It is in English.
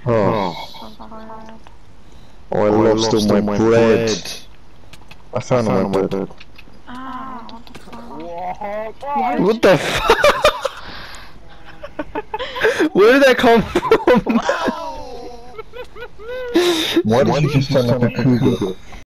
Oh, Oh, I lost all my bread. I found all my bread. Ah, What the fuck? Where did that come from? wow! Why did you just sound like a cougar?